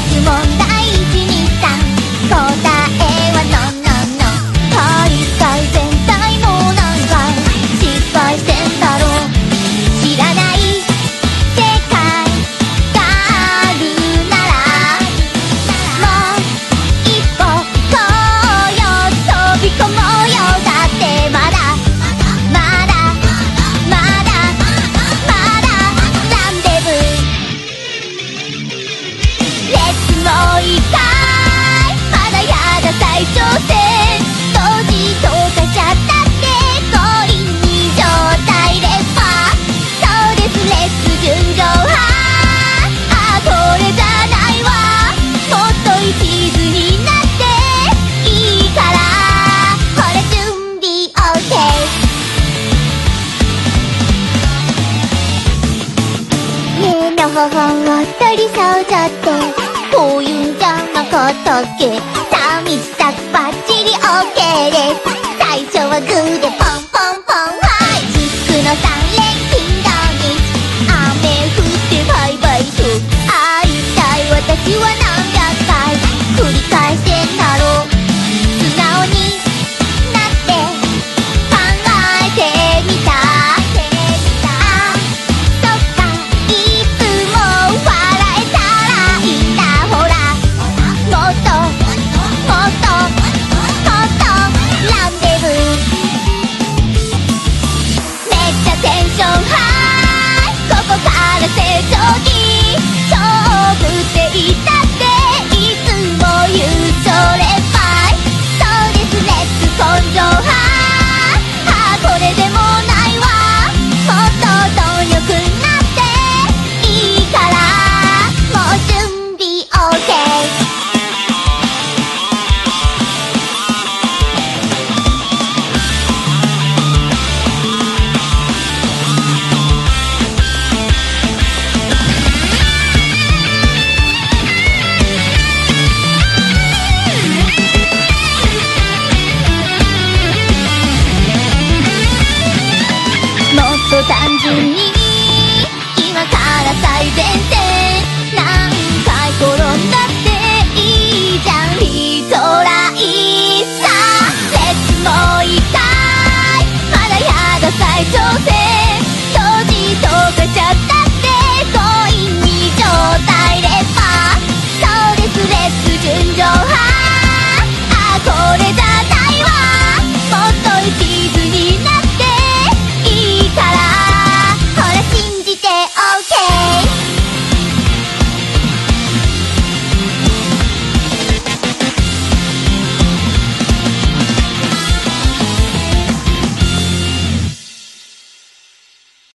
問大事にさ答えはノンノンノン大会全体もなんか失敗してんだろう知らない世界があるならもう一歩行こうよ飛び込もうよだってまだまだまだまだランデブーレッツもう一回まだやだ最初戦当時とかしちゃったって五輪二状態レッパーそうですレッツ純情派あこれじゃないわもっと一途になっていいからほら準備 OK 目の頬を取りそうじゃってこういうんじゃなかったっけ寂しさバッチリ OK です最初はグーでポンポンポンはいチックの3連金土日雨降ってバイバイと会いたい私は何百回繰り返してんだろう素直になって考えてみたあそっかいつも笑えたらいいんだほらもっともっともっとランデブーめっちゃテンションハイここから成長期勝負って言ったっていつも言うそればいそうですレッツ根性派あこれでもないわもっと貪欲になっていいからもう準備 OKもっと単純に今から最善